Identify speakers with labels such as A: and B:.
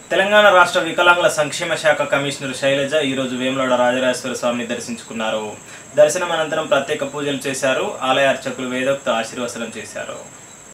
A: తెలంగాణ రాష్ట్ర వికలాంగుల సంక్షేమ శాఖ కమిషనర్ శైలజ ఈరోజు వేములవాడ రాజరాజేశ్వర స్వామిని దర్శించుకున్నారు. దర్శనం అనంతరం ప్రత్యేక పూజలు చేశారు. ఆలయ అర్చకులు వేదోక్త ఆశీర్వచనం చేశారు.